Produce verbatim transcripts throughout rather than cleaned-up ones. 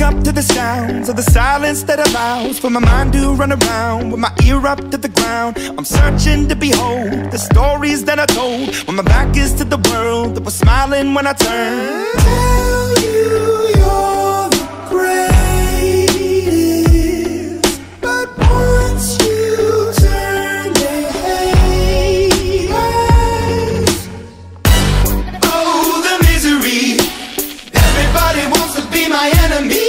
up to the sounds of the silence that allows for my mind to run around with my ear up to the ground. I'm searching to behold the stories that I told when my back is to the world that was smiling when I turned. Tell you you're the greatest, but once you turn they hate us. Oh, the misery. Everybody wants to be my enemy.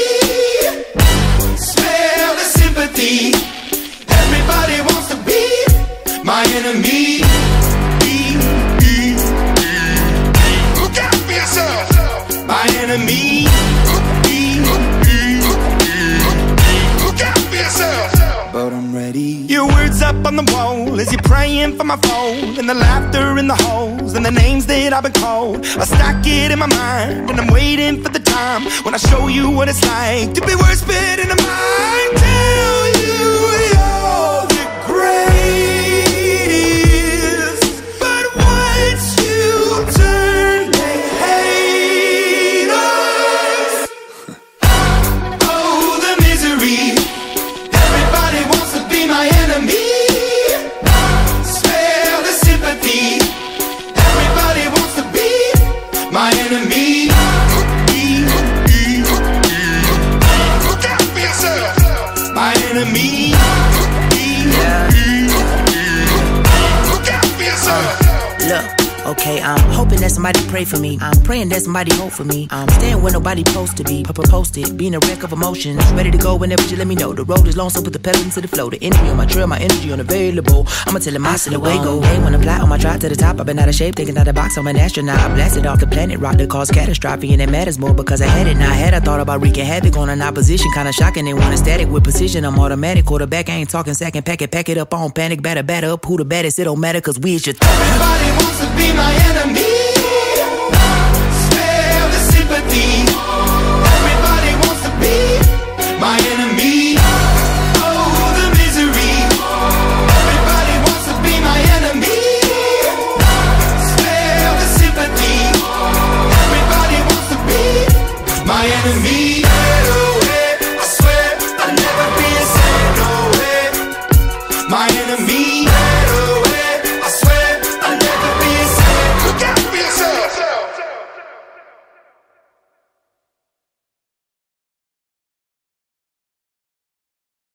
Smell the sympathy. Everybody wants to be my enemy. Look out for yourself. My enemy. Look out for yourself. But I'm ready. Your words up on the wall as you're praying for my phone, and the laughter in the halls and the names that I've been called. I stack it in my mind and I'm waiting for the time when I show you what it's like to be worse fit in the mind. Tell you you're the greatest, but once you turn they hate us. Oh, the misery. Everybody wants to be my enemy. Spare the sympathy. Everybody wants to be my enemy. Look out for yourself. My enemy. Look out for yourself. Look, okay, I'm hoping that somebody pray for me. I'm praying that somebody hope for me. I'm staying where nobody supposed to be. Papa posted, being a wreck of emotions. Ready to go whenever you let me know. The road is long, so put the pedal into the flow. The energy on my trail, my energy unavailable. I'ma tell him I still away go. Hey, when I fly on my drive to the top, I've been out of shape, thinking out the box. I'm an astronaut. I blasted off the planet, rock that caused catastrophe, and it matters more because I had it. Now I had I thought about wreaking havoc on an opposition, kinda shocking. They want a static with precision. I'm automatic, quarterback. I ain't talking second pack it, pack it up on panic, batter, batter up. Who the baddest? It don't matter, cause we is your th Everybody wants to be my enemy. Spare the sympathy. Everybody wants to be my enemy.